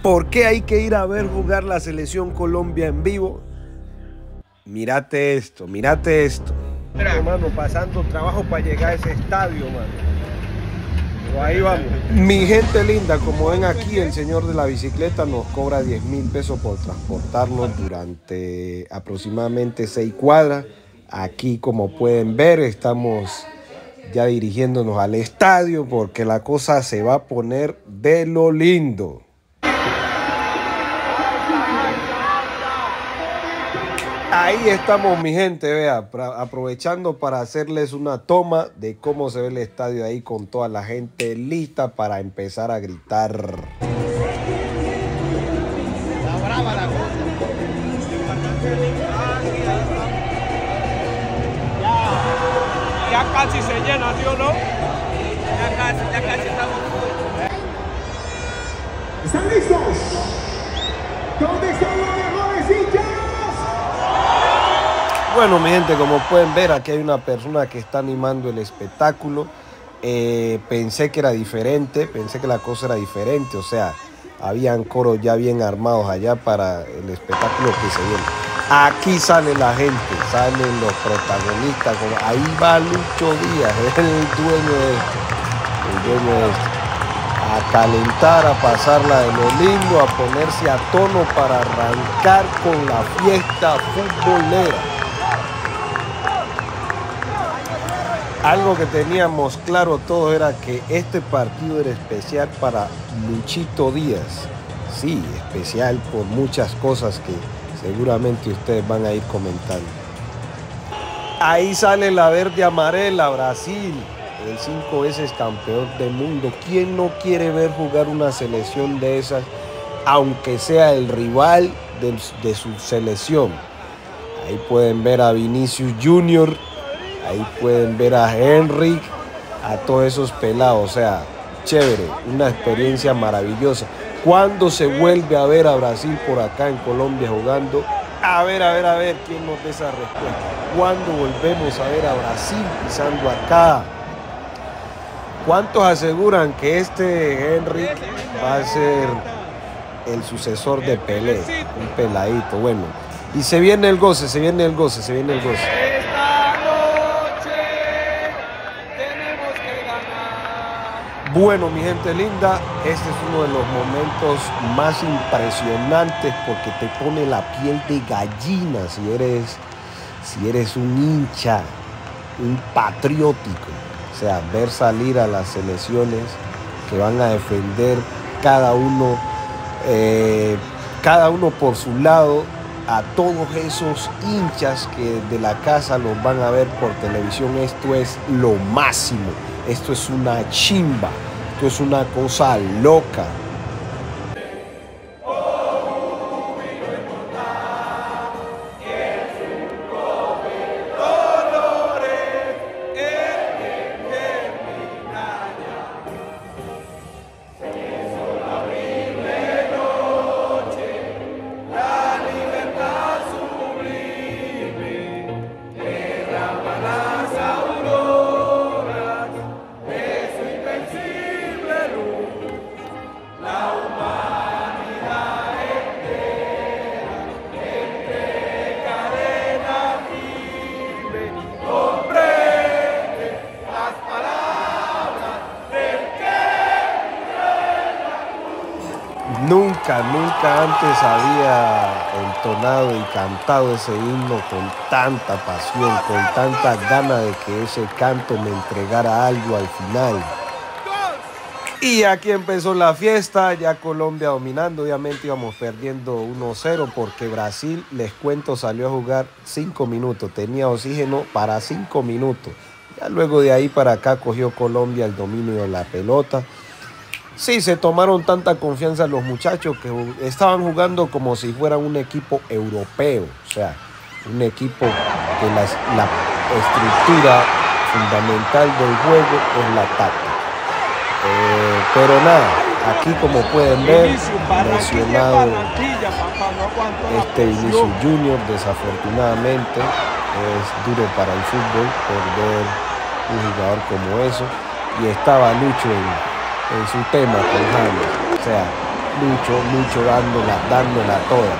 ¿Por qué hay que ir a ver jugar la selección Colombia en vivo? Mírate esto, mírate esto. Hermano, pasando trabajo para llegar a ese estadio, mano. Pero ahí vamos. Mi gente linda, como ven aquí, el señor de la bicicleta nos cobra 10.000 pesos por transportarnos durante aproximadamente 6 cuadras. Aquí, como pueden ver, estamos ya dirigiéndonos al estadio porque la cosa se va a poner de lo lindo. Ahí estamos, mi gente, vea, aprovechando para hacerles una toma de cómo se ve el estadio ahí con toda la gente lista para empezar a gritar. Está brava la cosa. Ya casi se llena, ¿sí o no? Ya casi estamos. ¿Están listos? ¿Dónde están los mejores hinchas? Bueno, mi gente, como pueden ver, aquí hay una persona que está animando el espectáculo. Pensé que era diferente, pensé que la cosa era diferente, o sea, habían coros ya bien armados allá para el espectáculo que se viene. Aquí sale la gente, salen los protagonistas, como ahí va Lucho Díaz, el dueño de esto, a calentar, a pasarla de lo lindo, a ponerse a tono para arrancar con la fiesta futbolera. Algo que teníamos claro todos era que este partido era especial para Luchito Díaz. Sí, especial por muchas cosas que seguramente ustedes van a ir comentando. Ahí sale la verde amarela, Brasil, el 5 veces campeón del mundo. ¿Quién no quiere ver jugar una selección de esas, aunque sea el rival de su selección? Ahí pueden ver a Vinicius Junior. Ahí pueden ver a Henry, a todos esos pelados, o sea, chévere, una experiencia maravillosa. ¿Cuándo se vuelve a ver a Brasil por acá en Colombia jugando? A ver, ¿quién nos da esa respuesta? ¿Cuándo volvemos a ver a Brasil pisando acá? ¿Cuántos aseguran que este Henry va a ser el sucesor de Pelé? Un peladito, bueno. Y se viene el goce, se viene el goce. Bueno, mi gente linda, este es uno de los momentos más impresionantes porque te pone la piel de gallina si eres un hincha, un patriótico. O sea, ver salir a las selecciones que van a defender cada uno por su lado, a todos esos hinchas que desde la casa los van a ver por televisión. Esto es lo máximo. Esto es una chimba, esto es una cosa loca. Nunca antes había entonado y cantado ese himno con tanta pasión, con tanta gana de que ese canto me entregara algo al final. Y aquí empezó la fiesta, ya Colombia dominando. Obviamente íbamos perdiendo 1-0 porque Brasil, les cuento, salió a jugar 5 minutos. Tenía oxígeno para 5 minutos. Ya luego de ahí para acá cogió Colombia el dominio de la pelota. Sí, se tomaron tanta confianza los muchachos que estaban jugando como si fueran un equipo europeo. O sea, un equipo que la estructura fundamental del juego es la táctica. Pero nada, aquí como pueden ver, lesionado este Vinicius Junior, desafortunadamente. Es duro para el fútbol perder un jugador como eso. Y estaba Lucho en su tema con James. O sea, Lucho dándola toda.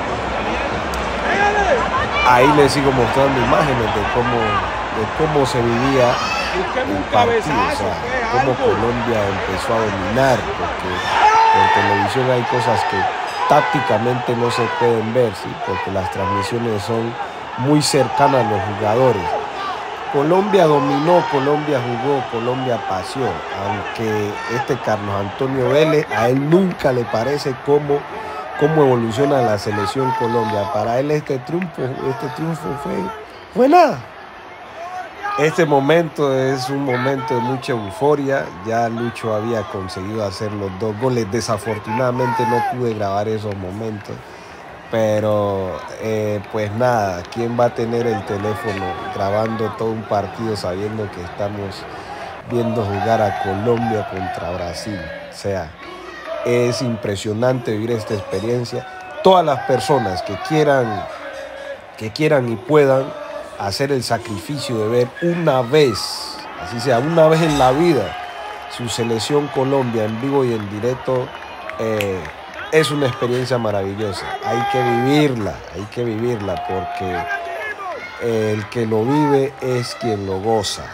Ahí les sigo mostrando imágenes de cómo se vivía el partido, o sea, cómo Colombia empezó a dominar, porque por televisión hay cosas que tácticamente no se pueden ver, ¿sí? Porque las transmisiones son muy cercanas a los jugadores. Colombia dominó, Colombia jugó, Colombia paseó, aunque este Carlos Antonio Vélez, a él nunca le parece cómo evoluciona la selección Colombia. Para él este triunfo fue nada. Este momento es un momento de mucha euforia. Ya Lucho había conseguido hacer los 2 goles. Desafortunadamente no pude grabar esos momentos. Pero pues nada, ¿quién va a tener el teléfono grabando todo un partido sabiendo que estamos viendo jugar a Colombia contra Brasil? O sea, es impresionante vivir esta experiencia. Todas las personas que quieran y puedan hacer el sacrificio de ver una vez, así sea, una vez en la vida, su selección Colombia en vivo y en directo, es una experiencia maravillosa. Hay que vivirla porque el que lo vive es quien lo goza.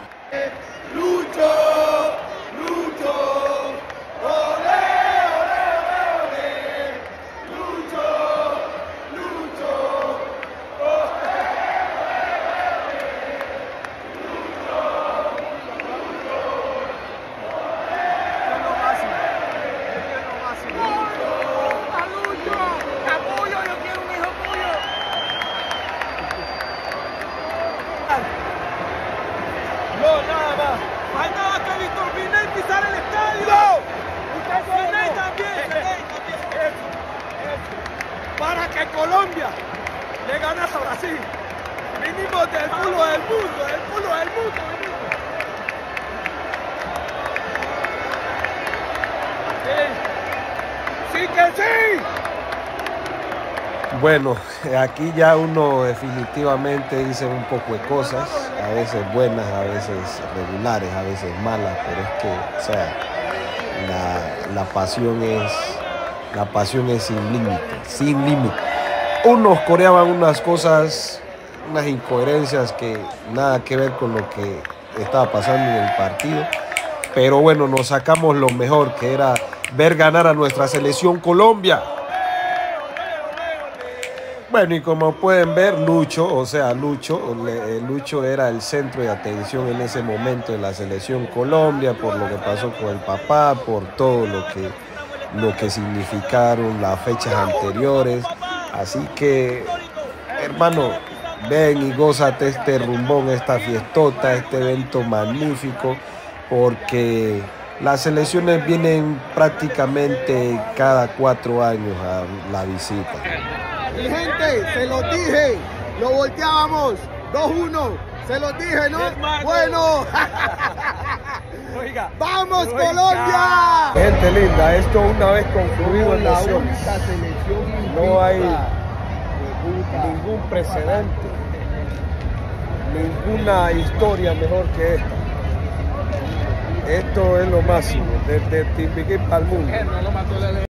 No, nada más. Faltaba que Víctor Pinel pisara el estadio. ¡No! Pinel también. Para que Colombia le ganase a Brasil. Vinimos del culo del mundo, Sí. ¡Sí que sí! Bueno, aquí ya uno definitivamente dice un poco de cosas, a veces buenas, a veces regulares, a veces malas, pero es que, o sea, la pasión es sin límite. Unos coreaban unas cosas, unas incoherencias que nada que ver con lo que estaba pasando en el partido, pero bueno, nos sacamos lo mejor, que era ver ganar a nuestra selección Colombia. Bueno, y como pueden ver, Lucho era el centro de atención en ese momento de la selección Colombia, por lo que pasó con el papá, por todo lo que significaron las fechas anteriores. Así que, hermano, ven y gózate este rumbón, esta fiestota, este evento magnífico, porque las selecciones vienen prácticamente cada 4 años a la visita. Mi gente, se los dije, lo volteábamos, 2-1, se los dije, ¿no? Bueno, Oiga, ¡vamos Colombia! Gente linda, esto una vez concluido en nación, no hay ningún precedente, ninguna historia mejor que esta. Esto es lo máximo, desde Timbiquí para el mundo.